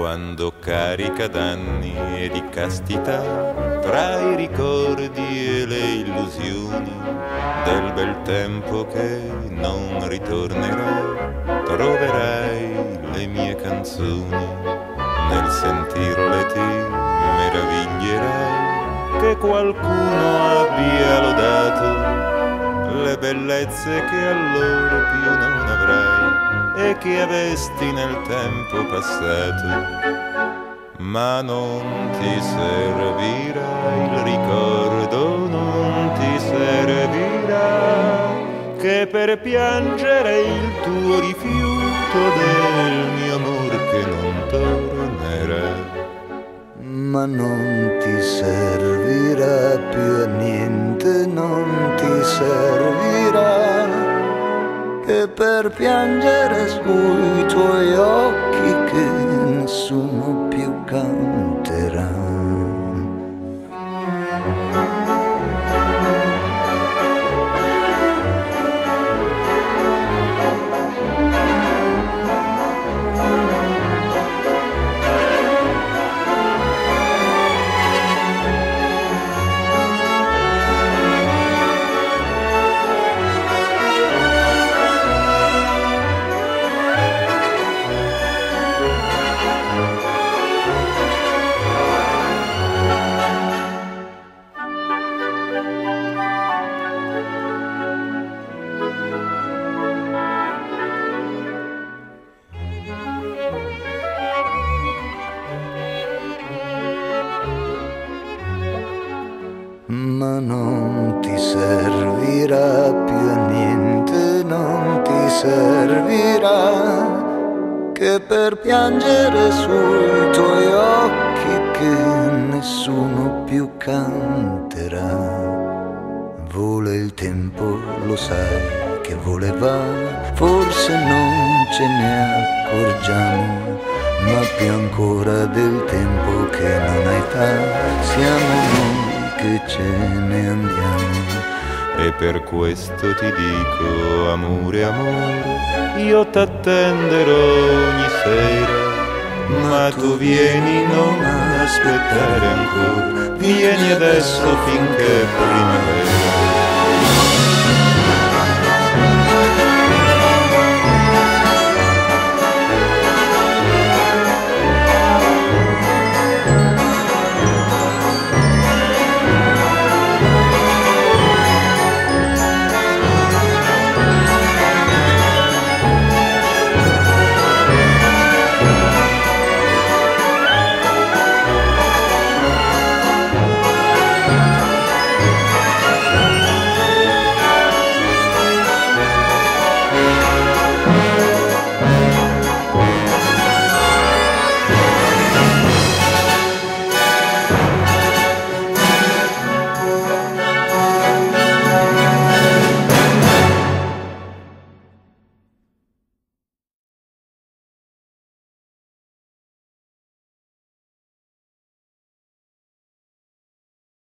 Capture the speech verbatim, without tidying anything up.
quando carica d'anni e di castità, tra i ricordi e le illusioni del bel tempo che non ritornerà, troverai le mie canzoni. Nel sentirle ti meraviglierai che qualcuno abbia lodato le bellezze che allora più non avrai e che avesti nel tempo passato. Ma non ti servirà il ricordo, non ti servirà, che per piangere il tuo rifiuto del mio amor che non tornerà. Ma non ti servirà più a niente, non ti servirà, che per piangere sui tuoi occhi che nessuno più canterà. Ma non ti servirà più a niente, non ti servirà, che per piangere sui tuoi occhi che nessuno più canterà. Vola il tempo, lo sai che voleva, forse non ce ne accorgiamo, ma più ancora del tempo che non ha età, siamo noi che ce ne andiamo. E per questo ti dico, amore, amore, io t'attenderò ogni sera, ma tu vieni, non aspettare ancora, vieni adesso finché primavera.